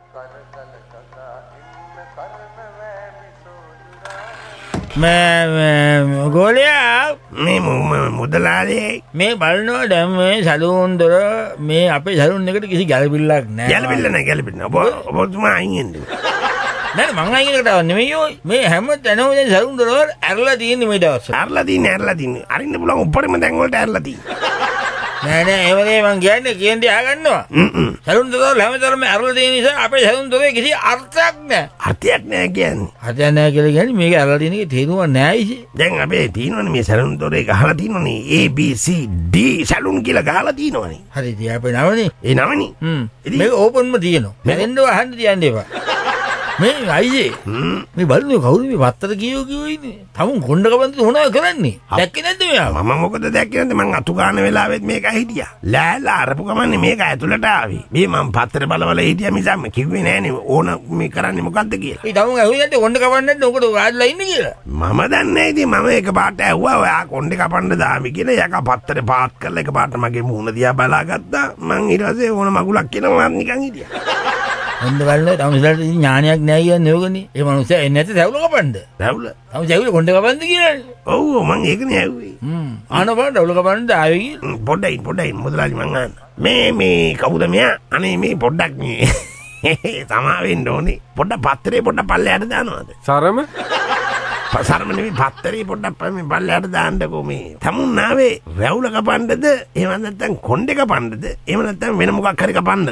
ගෝලයා මේ මුදලාලේ මේ බලනවා දැන් මේ සලූන් දොර මේ අපේ සලූන් එකට කිසි ගැළපෙල්ලක් නැහැ. ගැළපෙල්ල නැහැ ගැළපෙන්න. ඔබතුමා අයින් වෙන්න. නෑ මං අයින් එකටවත් නෙමෙයි ඔය. මේ හැම තැනම දැන් සලූන් දොර ඇරලා තියෙන්නේ මේ දවස්වල. ඇරලා තියෙන්නේ. අරින්න පුළුවන් උඩරම දැන් වලට ඇරලා තියෙන්නේ. නෑ එහෙමනේ මං කියන්නේ අහගන්නවා. සලූන් දොර හැමතැනම ඇරලා තියෙන නිසා අපේ සලූන් දොරේ කිසි අර්ථයක් නැහැ. අර්ථයක් නැහැ කියන්නේ. අර්ථයක් නැහැ කියලා කියන්නේ මේක ඇරලා තියෙන එකේ තේරුම නැහැ ඉතින්. දැන් අපේ තියෙනවනේ මේ සලූන් දොරේ ගහලා තියෙනවනේ ABCD සලූන් කියලා ගහලා තියෙනවනේ. හරි ඉතින් අපේ නවනේ. ඒ නවනේ. මේක ඕපන්ම තියෙනවා. මැරෙන්න වහන්න තියන්න එපා. මේ අයියේ මේ බලන්නේ කවුරු මේ පත්තර කියෝ ඉන්නේ. තමුන් කොණ්ඩ කපන්ද මොනවද කරන්නේ? දැක්කේ නැද්ද මෙයා? මම මොකද දැක්කේ නැද්ද? මං අතු ගන්න වෙලාවෙත් මේක හිටියා. ලෑලා අරපු ගමන්නේ මේක ඇතුළට ආවේ. මේ මං පත්තර බලවල හිටියා මිසම් කිව්වේ නෑනේ ඕන මේ කරන්නේ මොකද්ද කියලා. ඒ තමුන් ඇහුවේ නැද්ද කොණ්ඩ කපන්නේ නැද්ද? ඔකට වාඩිලා ඉන්නේ කියලා. මම දන්නේ ඉතින් මම එක පාට ඇහුවා ඔයා කොණ්ඩේ කපන්න දාමි කියලා. යකා පත්තරේ පාත් කරලා එක පාට මගේ මූණ දිහා බලාගත්තා. මං ඊට පස්සේ ඕන මගුලක් කියනවා නිකන් හිටියා. හොඳ බලන්න තමුසලට ඥානයක් නැහැ කියන්නේ ඕකනේ. ඒ මනුස්සයා එන්නේ නැති රැවුල කපන්නද? රැවුල? තමුස රැවුල කොණ්ඩේ කපන්නද කියන්නේ? ඔව් මං ඒකනේ ඇහුවේ. ආන බලන්න රැවුල කපන්නද ආවේ කියලා. පොඩ්ඩයි මුදලාලි මං අහන්න. මේ කවුද මෙයා? අනේ මේ පොඩ්ඩක් මේ තමා වෙන්න ඕනේ. පොඩ්ඩක් පත්තරේ පොඩ්ඩක් පල්ලෙහාට දානවද? සරම නෙමෙයි පත්තරේ පොඩ්ඩක් පල්ලෙහාට දාන්නකෝ මේ. තමුන් ආවේ රැවුල කපන්නද? එහෙම නැත්නම් කොණ්ඩේ කපන්නද? එහෙම නැත්නම් වෙන මොකක් හරි කපන්නද?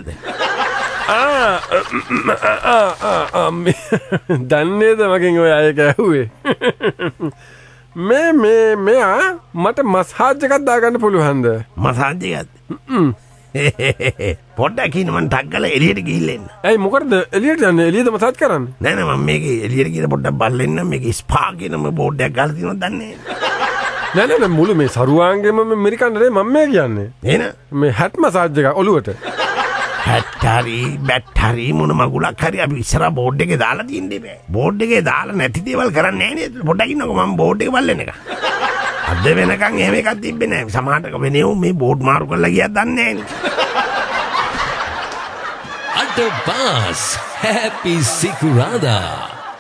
දන්නේද මකින් ඔය අය ඇහුවේ මෙයා මට මසාජ් එකක් දාගන්න පුළුවන්ද? මසාජ් එකක් පොඩ්ඩක් ඉන්න මං ටක් ගාලා එළියට ගිහිල්ලා එන්න. ඇයි මොකටද එළියට යන්නේ? එළියද මසාජ් කරන්නේ? නෑ මම මේකේ එළියට ගිහලා පොඩ්ඩක් බලන්න මේකේ ස්පා කියනම බෝඩ් එකක් ගාලා තියෙනවද දන්නේ නෑ. නෑ මුළු මේ සරුවාංගෙම මෙරිකන්නේ මම මේ කියන්නේ. එහෙනම් මේ හැට් මසාජ් එක ඔළුවට. හැට්ටරි බැට්ටරි මොන මගුලක් හරි අපි ඉස්සර බෝඩ් එකේ දාලා තියන්නේ බෑ. බෝඩ් එකේ දාලා නැති දේවල් කරන්නේ නැහැ නේද? පොඩ්ඩක් ඉන්නකෝ මම බෝඩ් එක බලන්න එක. අද වෙනකන් එහෙම එකක් තිබ්බේ නැහැ. සමහරට වෙනේව මේ බෝඩ් මාරු කරලා ගියත් දන්නේ නැහැ. අද බස් හැපි සිකුරාදා.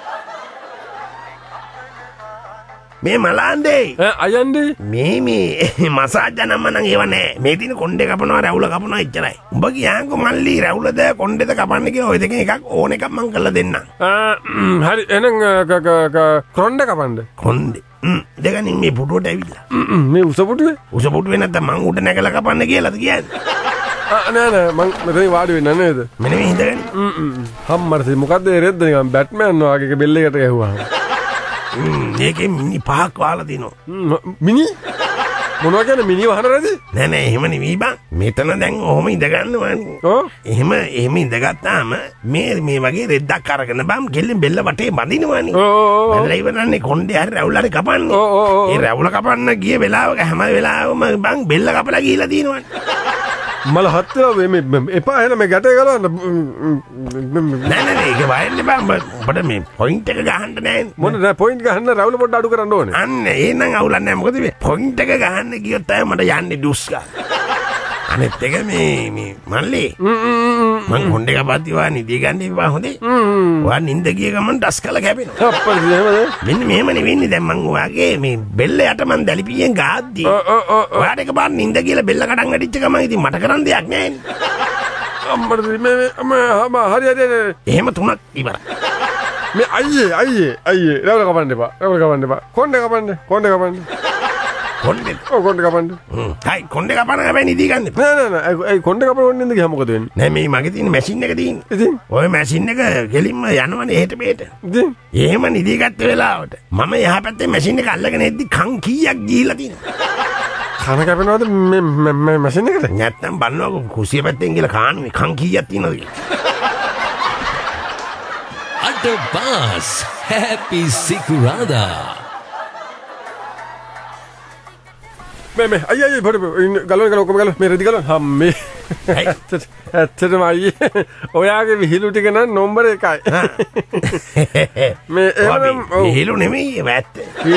මේ මලාන්දේ අයන්දේ මේ මසාජ් නම් මනම් ඒව නෑ. මේ දින කොණ්ඩේ කපනවා රැවුල කපනවා එච්චරයි. උඹ කියන්කෝ මල්ලි රැවුලද කොණ්ඩේද කපන්න කියලා ඔය දෙකෙන් එකක් ඕන එකක් මං කරලා දෙන්නම්. හරි එහෙනම් කොණ්ඩේ කපන්න. කොණ්ඩේ දෙකනින් මේ පුටුවට ඇවිල්ලා. මේ උස පුටුවේ නැත්නම් මං උඩ නැගලා කපන්න කියලාද කියන්නේ? නෑ මං මෙතන වාඩි වෙන්න නේද? මෙන්න මේ හිඳගෙන. හම්මරසි මොකද්ද රෙද්ද නිකන් බැට්මෑන් වගේ බෙල් එකට ගැහුවා. ඒකේ මිනි පහක් වහලා දිනවා. මිනි මොනවා කියන්නේ මිනි වහන රැදි? නෑ එහෙම නෙවෙයි බං. මෙතන දැන් ඔහොම ඉඳ ගන්නවානේ. ඔව්. එහෙම ඉඳගත්තාම මේ වගේ රෙද්දක් අරගෙන බම් ගෙල්ලෙන් බෙල්ල වටේ බඳිනවානේ. ඔව්. බැලලා ඉවරන්නේ කොණ්ඩේ හරි රැවුල හරි කපන්නේ. ඒ රැවුල කපන්න ගිය වෙලාවක හැම වෙලාවෙම බං බෙල්ල කපලා ගිහිලා තියෙනවානේ. මල හත්තර මේ එපා එහෙනම් මේ ගැටේ ගලවන්න. නෑ ඒක වයන්නේ බං. ඔබට මේ පොයින්ට් එක ගහන්න නෑනේ. මොන නෑ පොයින්ට් ගහන්න රැවුල පොඩ්ඩ අඩු කරන්න ඕනේ. අන්න එහෙනම් අවුලක් නෑ. මොකද මේ පොයින්ට් එක ගහන්න ගියොත් තමයි මට යන්නේ ඩුස් ගන්න. අනිත් එක මේ මල්ලි මං කොණ්ඩේ කපද්දි වා නිදි ගන්න ඉපා හොඳේ. ඔයා නින්ද ගිය ගමන් ඩස් කළ කැපෙනවා. අප්පල් එහෙමද? මෙන්න මෙහෙමනේ වෙන්නේ. දැන් මං ඔයාගේ මේ බෙල්ල යට මං දැලිපියෙන් ගාද්දි ඔයාට එකපාර නින්ද කියලා බෙල්ල කඩන් වැටිච්ච ගමන් ඉතින් මට කරන්න දෙයක් නෑනේ. අම්මරසි මේ හරි එහෙම තුනක් ඉවරයි. මේ අයියේ රැවුල කපන්න එපා. කොණ්ඩේ කපන්න. කොණ්ඩේ ඔව් කොණ්ඩේ කපන්න. හයි කොණ්ඩේ කපන්න හැබැයි නිදි ගන්න. නෑ ඒ කොණ්ඩේ කපන්න ඕනේ නේද ගියා මොකද වෙන්නේ? නෑ මේ මගේ තියෙන මැෂින් එක තියෙන්නේ. ඉතින් ඔය මැෂින් එක ගෙලින්ම යනවනේ එහෙට මෙහෙට. ඉතින් එහෙම නිදි ගත්ත වෙලාවට මම එහා පැත්තේ මැෂින් එක අල්ලගෙන එද්දි කන් කීයක් ගිහිලා තියෙනවා. කන කැපෙනවද මේ මැෂින් එකට? නැත්තම් බලනකො කුසිය පැත්තෙන් ගිහලා කානුවේ කන් කීයක් තියෙනවද කියලා. අද බස් හැපි සිකුරාදා. මේ අයියේ පොඩි ගලවන්න මේ රෙදි ගලවන්න. හම්මේ ඇත්තටම අයියේ ඔයාගේ විහිළු ටික නම් නම්බර 1යි. මේ විහිළු නෙමෙයි ඇත්ත.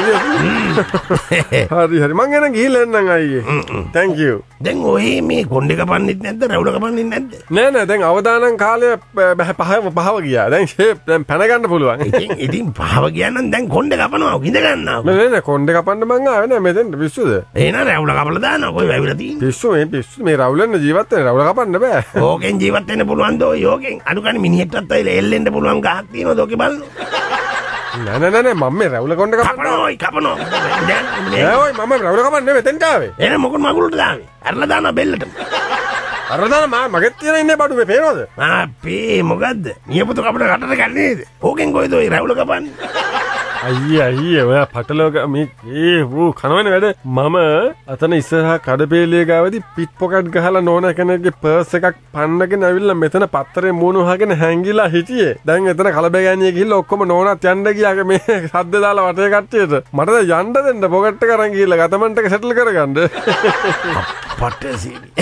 හරි හරි මං එන ගිහිල්ලා එන්නම් අයියේ. thank you. දැන් ඔය මේ කොණ්ඩේ කපන්නෙත් නැද්ද රැවුල කපන්නෙත් නැද්ද? නෑ දැන් අවදානම් කාලය පහව ගියා. දැන් ෂේප් දැන් පැන ගන්න පුළුවන්. ඉතින් පහව ගියා නම් දැන් කොණ්ඩේ කපනවා විඳ ගන්නවා. නෑ කොණ්ඩේ කපන්න මං ආවේ නෑ මෙතෙන් පිස්සුද? එහෙනම් රැවුල කපලා දානවා කොයි වැවිලා තියෙන්නේ? පිස්සු මේ රවුලෙන් ජීවත් වෙන රවුල කපන්න බෑ. ඕකෙන් ජීවත් වෙන්න පුළුවන් දෝ යෝගෙන් අඩු ගන්න මිනිහෙක්ටත් අය එල්ලෙන්න පුළුවන් ගහක් තියෙනවද ඔකේ බලන්න. නෑ මම මේ රවුල කොණ්ඩේ කපනවා. නෑ ඔය මම රවුල කපන්නේ මෙතෙන්ට ආවේ. එහෙනම් මොකද මගුලට දාවේ? අරලා දානවා බෙල්ලටම. අරලා දාන මගෙත් තියෙන ඉන්නේ බඩු මේ පේනවද? අපේ මොකද්ද? නියපොතු කපන කටට ගන්න නේද? ඕකෙන් කොයිද ඔය රවුල කපන්නේ? අයියේ ඔයා පටලෝක මේ කනවන වැඩ මම අතන ඉස්සරහා කඩපේලිය ගාවදී පිට් පොකට් ගහලා නෝන කෙනෙක්ගේ පර්ස් එකක් පන්නගෙන ඇවිල්ලා මෙතන පත්තරේ මූණ වහගෙන හැංගිලා හිටියේ. දැන් එතන කලබගෑනිය ගිහිල්ලා ඔක්කොම නෝනත් යන්න ගියාගේ මේ සද්ද දාලා වටේ කට්ටියට. මට දැන් යන්න දෙන්න පොකට් එක අරන් ගිහිල්ලා ගතමන්ට එක සෙටල් කරගන්න. පටසීනි.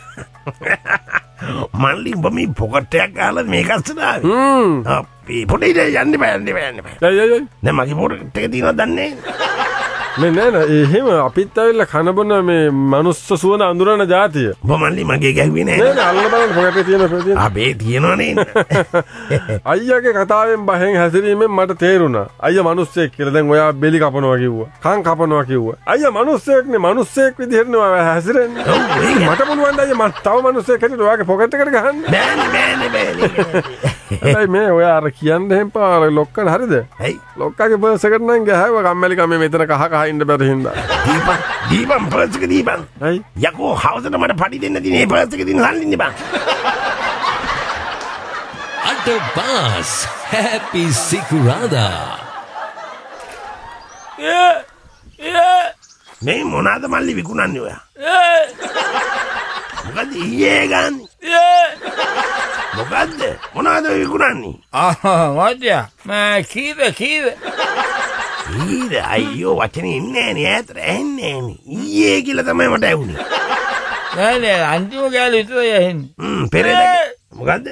මල්ලි උඹ මේ පොකට් එකක් ගහලා මේක අස්සට ආවේ. අපේ පොඩේ යන්න බෑ. දැන් මගේ පොකට් එක තියෙනවද දන්නේ නෑ එහෙම අපිත් ඇවිල්ලා කන බොන මේ මනුස්ස සුවඳ අඳුරන જાතිය. උඹ මල්ලි මගේ ගැහුවේ නෑ. නෑ අල්ල බලන්න පොකට් එකේ තියෙන අපේ තියෙනවනේ. අයියාගේ කතාවෙන් බහෙන් හැසිරීමෙන් මට තේරුණා. අයියා මිනිස්සෙක් කියලා. දැන් ඔයා බෙලි කපනවා කිව්වා. කන් කපනවා කිව්වා. අයියා මිනිස්සෙක්නේ මිනිස්සෙක් විදිහට නේ හැසිරෙන්නේ. මට පුළුවන් ද අයියා තව මිනිස්සෙක් හැටියට ඔයාගේ පොකට් එකට ගහන්න. බෑනේ. හැබැයි මේ ඔයා අර කියන්න එහෙම පාර ලොක්කට හරිද? ඇයි? ලොක්කාගේ පර්ස් එකට නම් ගහුවා කම්මැලි කම මෙතන කහ ඉන්න බැරි හින්දා. දීපන් පර්ස් එක දීපන්. ඇයි? යකෝ හවසට මට පඩි දෙන්න තියෙන මේ පර්ස් එකේ තියෙන සල්ලි ඉන්න බං. Atta Bass, happy Sikurada. මේ මොනවාද මල්ලි විකුණන්නේ ඔයා? මොකද ඊයේ ගන්නේ? මොකද්ද? මොනවද විකුණන්නේ? මොකද්ද? කීද? ඊද අයියෝ වචනේ ඉන්නේ නෑනේ ඈතට ඇහෙන්නේ නෑනේ. ඊයේ කියලා තමයි මට ඇහුනේ. නෑ අන්තිම කාලේ විතරයි ඇහෙන්නේ. පෙරේද මොකද්ද?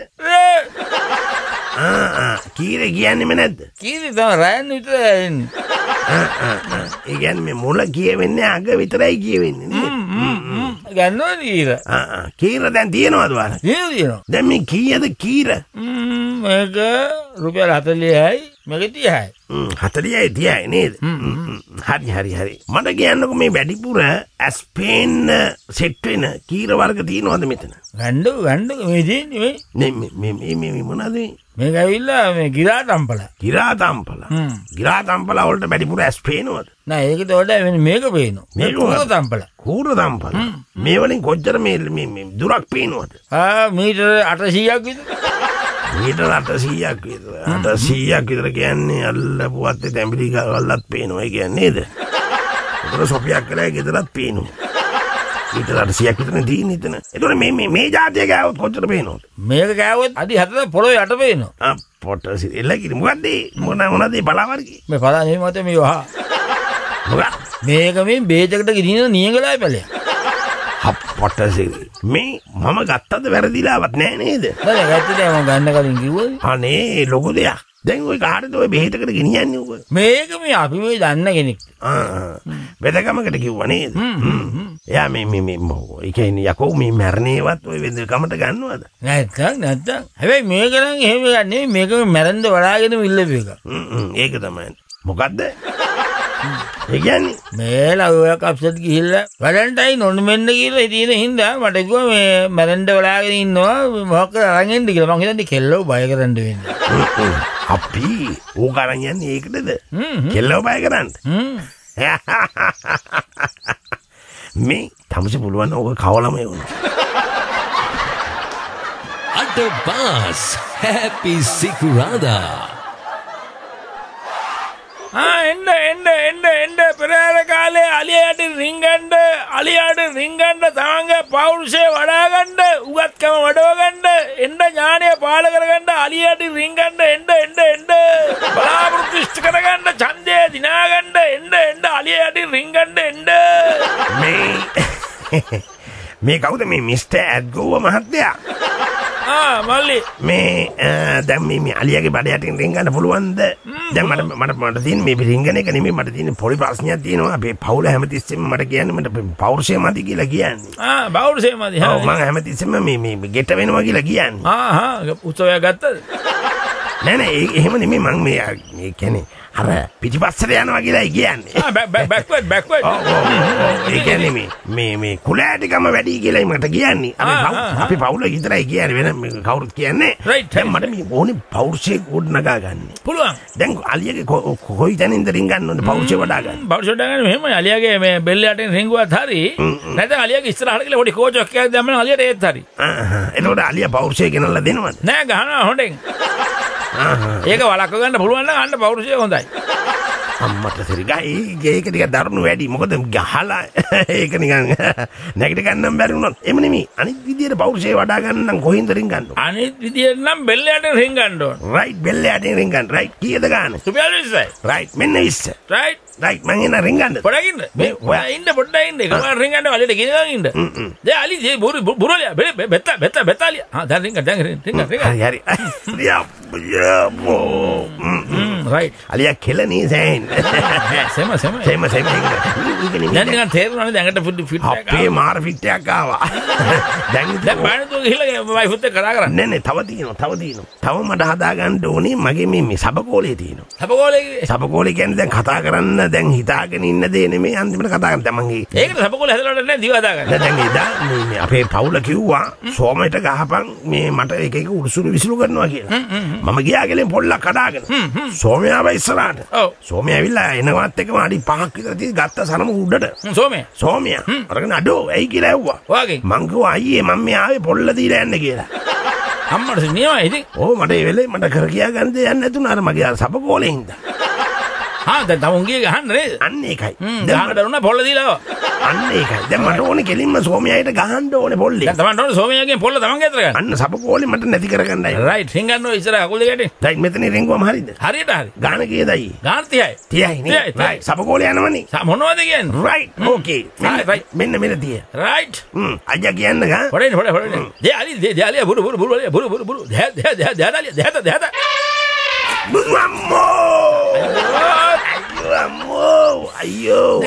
කීර කියන්නේම නැද්ද? කීර තමයි රෑන් විතරයි ඇහෙන්නේ. ඒ කියන්නේ මේ මුල කියවෙන්නේ අග විතරයි කියවෙන්නේ නේද? ගන්නවද කීර? කීර දැන් තියනවද ඔයාලා? තියෙනවා. දැන් මේ කීයද කීර? මේක රුපියල් 40යි මේක 30යි. 40යි 30යි නේද? හරි. මට කියන්නකෝ මේ වැඩිපුර ඇස්පේන් සෙට් වෙන කීර වර්ග තියෙනවද මෙතන? ගන්න මේ තියෙන්නේ මේ මොනවද මේ? මේක ඇවිල්ලා මේ ගිරා තම්පල. ගිරා තම්පල වලට වැඩිපුර ඇස්පේනවද? නෑ ඒකට වඩා මේක පේනවා. මේක කූර තම්පල. මේ වලින් කොච්චර මේ දුරක් පේනවද? මීටර 800ක් විතර. මීටර 800ක් විතර. 800ක් විතර කියන්නේ අල්ලපුවත් තැඹිලි ගල්ලත් පේනවා. ඒ කියන්නේ නේද? ඒතර සොපියක් කරලා ගෙදරත් පේනවා. මීටර 800ක් විතර තියෙන ඉතන. ඒතර මේ જાතිය ගාවොත් කොච්චර පේනවද? මේක ගාවොත් අඩි 7 පොළොවේ යට පේනවා. පොටසි එල්ලකිරි මොකද්ද මොනවද පලාවර්ගී? මේ පලා නෙමෙයි මත මේ වහ. මොකක්? මේක මේ බේජකට ගිනින නියඟලායි පැලයක්. පොටසි මේ මම ගත්තද වැරදිලාවත් නෑ නේද? නෑ ගත්තද මම ගන්න කලින් කිව්වනේ. අනේ ලොකු දෙයක්. දැන් ওই කාටද ওই බෙහෙතකට ගෙනියන්නේ උඹ? මේක මේ අපි මේ දන්න කෙනෙක්. වෙදකමකට කිව්වා නේද? එයා මේ ඒ කියන්නේ යකෝ මේ මැරණේවත් ওই වෙදකමට ගන්නවද? නැත්තම්. හැබැයි මේක නම් එහෙම ගන්නේ මේක මැරෙන්න වඩාගෙන ඉල්ලපු එක. ඒක තමයි. මොකද්ද? ඒ කියන්නේ මේ ලව්වක් අප්සෙට් ගිහිල්ලා වැලන්ටයින් ඔන්න මෙන්න කියලා ඉතින් හින්දා මට කිව්වා මේ මැරෙන්න වඩාගෙන ඉන්නවා මොකක් අරන් එන්න කියලා. මං හිතන්නේ කෙල්ලව බය කරන්න වෙන්නේ. අපි ඕක අරන් යන්නේ ඒකටද? කෙල්ලව බය කරන්න. මේ තමසි පුළුවන් ඕක කවලම එවුණා. Atta Bass, happy Sikurada. එන්න පෙරහැර කාලේ අලියට රිංගන්න තාංග පෞරුෂය වඩාගන්න උගත්කම වඩවගන්න එන්න ඥානය පාල කරගන්න අලියට රිංගන්න එන්න බලාපොරොත්තු ඉෂ්ට කරගන්න ඡන්දය දිනාගන්න එන්න අලියට රිංගන්න එන්න මේ කවුද මේ මිස්ටර් ඇඩ්ගෝව මහත්තයා? මල්ලි මේ දැන් මේ අලියාගේ බඩ යටින් රින්ගන්න පුළුවන්ද? දැන් මට තියෙන මේ රින්ගන එක නෙමෙයි මට තියෙන පොඩි ප්‍රශ්නයක් තියෙනවා. අපේ පවුල හැමතිස්සෙම මට කියන්නේ මට පෞරුෂය මදි කියලා කියන්නේ. පෞරුෂය මදි. ඔව් මම හැමතිස්සෙම මේ ගෙට වෙනවා කියලා කියන්නේ. උත්සවයක් ගත්තද? නෑ එහෙම නෙමෙයි මම මේ කියන්නේ අර පිටිපස්සට යනවා කියලායි කියන්නේ. බැක්වර්ඩ්. ඒ කියන්නේ මේ කුලෑටිකම වැඩි කියලායි මට කියන්නේ. අපි පවුල විතරයි කියන්නේ වෙන කවුරුත් කියන්නේ. දැන් මට මේ ඕනේ පෞරුෂය ගොඩනගා ගන්න. පුළුවන්. දැන් අලියාගේ කොයි තැනින්ද රින්ගන්න ඕනේ පෞරුෂය වඩා ගන්න. පෞරුෂය වඩා ගන්න මෙහෙමයි අලියාගේ මේ බෙල්ල යටින් රින්ගුවත් හරි. නැත්නම් අලියාගේ ඉස්සරහට කියලා පොඩි කෝච් එකක් දැම්මම අලියට ඒත් හරි. එතකොට අලියා පෞරුෂය ගෙනල්ලා දෙනවද? නෑ ගහනවා හොඳෙන්. ඒක වලක්ව ගන්න පුළුවන් නම් අන්න පෞරුෂය හොඳයි. අම්මට සරිගයි ඒක ටික දරුණු වැඩි. මොකද ගහලා ඒක නිකන් නැගිට ගන්නම් බැරි වුණොත්. එමු නෙමෙයි අනිත් විදියට පෞරුෂය වඩා ගන්න නම් කොහින්ද රින් ගන්න ඕන? අනිත් විදියට නම් බෙල්ල යටින් රින් ගන්න ඕන. රයිට් බෙල්ල යටින් රින් ගන්න. රයිට් කීයද ගන්න? රුපියල් 20යි. රයිට් මෙන්න 20. රයිට් රයිට් මං එන රින් ගන්නද? පොඩ්ඩක් ඉන්න. මේ පොඩ්ඩක් ඉන්න. එකපාර රින් ගන්න වලට ගෙනගෙන ඉන්න. දැන් අලි මේ බුරලියා බෙත්තාලියා. දැන් රින් ගන්න. හරි. රයිට්. අලියා කෙලනේ සෑහෙන්. සෙම. දැන් නිකන් තේරුණානේ දැන්කට ෆිට් එකක්. අපේ මාර ෆිට් එකක් ආවා. දැන් බානතු ගිහලා වයිෆුත් එක්ක කතා කරන්නේ. නෑ තව තියෙනවා. තව මට හදා ගන්න ඕනේ මගේ මේ සබකෝලේ තියෙනවා. සබකෝලේ කියන්නේ දැන් කතා කරන්න දැන් හිතාගෙන ඉන්න දේ නෙමෙයි අන්තිමට කතා කරන්න තමන්ගේ. ඒකට සබකෝලේ හදලා නැහැ දිව හදා ගන්න. දැන් එදා මේ අපේ පවුල කිව්වා සෝමයට ගහපන් මේ මට එක උඩුසුළු විසිලු කරනවා කියලා. මම ගියා ගලෙන් පොල්ලක් කඩාගෙන. සෝමයාව ඉස්සරහට. සෝමයා ඇවිල්ලා එනවත් එකම අඩි 5ක් විතර තියෙන ගත්ත සනම උඩට. සෝමයා අරගෙන අඩෝ ඇයි කියලා ඇහුවා. වාගේ මං කිව්වා අයියේ මම මේ ආවේ පොල්ල දීලා යන්න කියලා. අම්මට නියමයි ඉතින්. ඕ මට ඒ වෙලේ මට කර කියා ගන්න දෙයක් නැතුණා අර මගේ අර සබකෝලේ හින්දා. දැන් තමුන්ගේ ගහන්න නේද? අන්න ඒකයි. ගහන්න දරුණා පොල්ල දීලා. අන්න ඒකයි. දැන් මට ඕනේ කෙලින්ම සෝමයාට ගහන්න ඕනේ පොල්ලේ. දැන් තමන්ට ඕනේ සෝමයාගෙන් පොල්ල තමන්ගේ අතට ගන්න. අන්න සබකෝලේ මට නැති කරගන්නයි. රයිට් රින් ගන්න ඕනේ ඉස්සර අකුල් දෙකට. රයිට් මෙතන රින්ගුවම හරියද? හරියට හරි. ගාන කීයදයි? ගාන 30යි. 30යි නේ. රයිට් සබකෝලේ යනවනේ. මොනවද කියන්නේ? Right okay. මෙන්න 30. රයිට්. අයියා කියන්න ගා. හොරේ. දේ අලියා බුරු. දෙහත. අයියෝ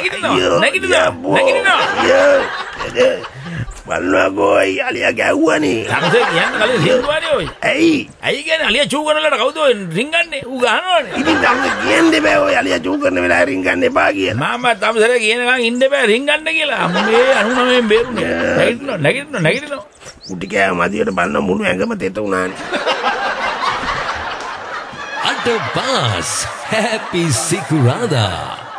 බලනකොයි අලියා ගැව්වනේ. තමසේ කියන්න කලින් හිතුවානේ ඔය. ඇයි කියන්නේ අලියා චූ කරනලට කවුද ඔය රින්ගන්නේ? ඌ ගහනවනේ. ඉතින් තමසේ කියන්නේ බෑ ඔය අලියා චූ කරන වෙලාවේ රින්ගන්න එපා කියලා. මම තමසර කියනකම් ඉන්න බෑ රින්ගන්න කියලා. අම්මේ 99 බේරුනේ. නැගිටිනවා. කුටි කෑ මදියට බලන මුණු ඇඟම තෙත උනානේ. Adabas, happy Sikurada.